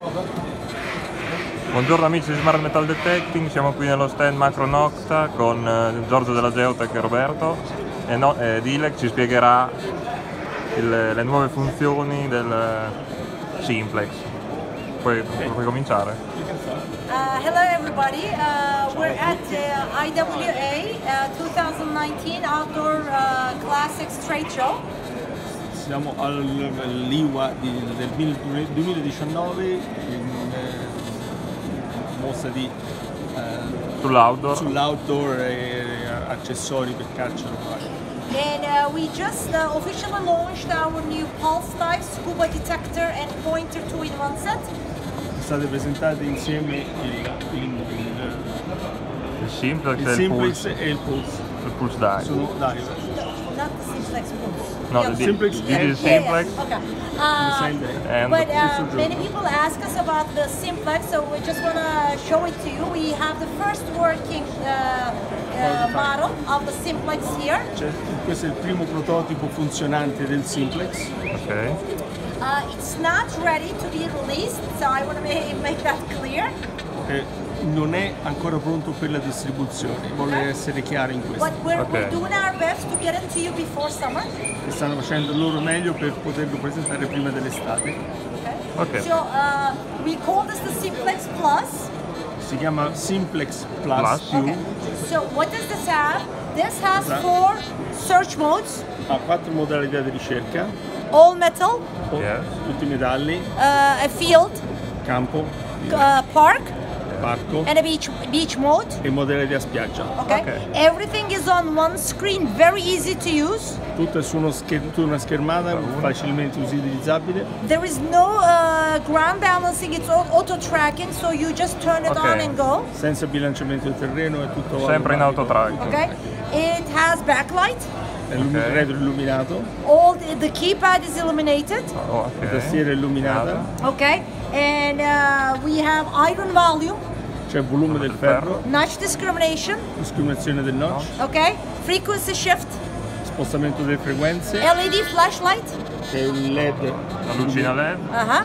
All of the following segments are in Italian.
Buongiorno amici di Smart Metal Detecting, siamo qui nello stand Macro Nocta con Giorgio della Geotech e Roberto e Dilek ci spiegherà le nuove funzioni del Simplex. Puoi cominciare? Hello everybody, we're at IWA 2019 Outdoor Classics Trade Show. Siamo all'IWA del 2019 mostra di sull'outdoor e accessori per caccia. And we just officially launched our new Pulse Type Scuba Detector and Pointer 2-in-1 set. State presentate insieme Il Simplex e il Pulse. Il Pulse Dive. Sono dive. Not the Simplex Pulse. No, Yeah. the Simplex Simplex. Okay. Same day. And But the many people ask us about the Simplex, so we just want to show it to you. We have the first working model of the Simplex here. Questo è il primo prototipo funzionante del Simplex. Ok. It's not ready to be released, so I want to make that clear. Non è ancora pronto per la distribuzione, vuole essere chiaro in questo. But we're doing our best to get it to you before summer. E stanno facendo il loro meglio per poterlo presentare prima dell'estate. Ok. So we call this the Simplex Plus. Si chiama Simplex Plus. Okay. So what does this have? This has 4 search modes. Ha 4 modalità di ricerca, All metal, Yes. tutti i metalli, a field, campo, park, parco and a beach mode. e modalità spiaggia. Okay. Everything is on one screen, very easy to use. Tutto è su una schermata facilmente utilizzabile. There is no ground balancing, it's all auto tracking, so you just turn it on and go. Senza bilanciamento del terreno, è tutto Sempre in autotrack. Okay. It has backlight. È retro illuminato, All the keypad is illuminated. Oh, la ok. tastiera è illuminata, Okay. And we have iron volume, c'è il volume del ferro, notch discrimination. discriminazione del notch, Okay. Frequency shift, spostamento delle frequenze, LED flashlight. c'è un LED, La lucina LED.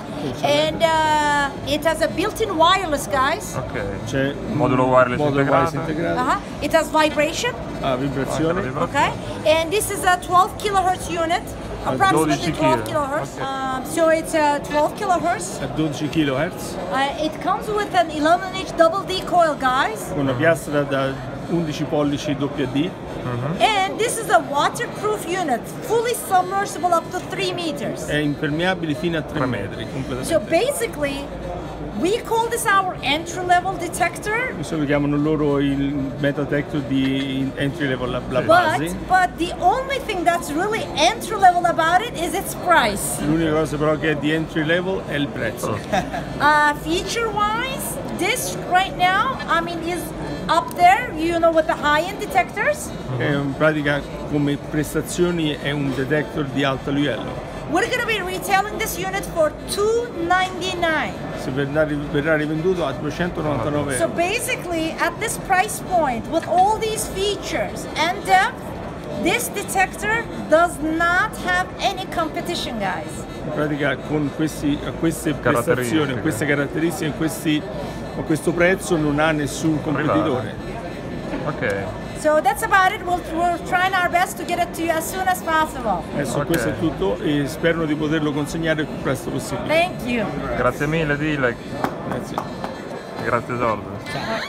And it has a built-in wireless, guys. Ok. c'è un Modulo wireless integrato. integrato, It has vibration. vibrazione, Okay. And this is a 12 kilohertz unit, approximately 12 kilohertz. So it's 12 kilohertz. a 12 kHz, It comes with an 11-inch double D coil, guys. con una piastra da 11 pollici WD, And this is a waterproof unit, fully submersible up to 3 meters. è impermeabile fino a 3 metri completamente. So basically, we call this our entry-level detector. Questo lo chiamano loro il metal detector di entry level, la base. But the only thing that's really entry-level about it is its price. L'unica cosa però che è di entry level è il prezzo. Feature-wise, this right now, I mean, is up there, you know, with the high-end detectors. È in pratica come prestazioni è un detector di alto livello. We're going to be retailing this unit for $299. Se verrà rivenduto a 299 So euro. basically, at this price point, with all these features and depth, this detector does not have any competition, guys. In pratica con queste prestazioni, queste caratteristiche, con questo prezzo non ha nessun competitore. Ok. So that's about it. We're trying our best to get it to you as soon as possible. Adesso questo è tutto e spero di poterlo consegnare il più presto possibile. Thank you. Grazie mille Dilek. Grazie. Grazie Giorgio.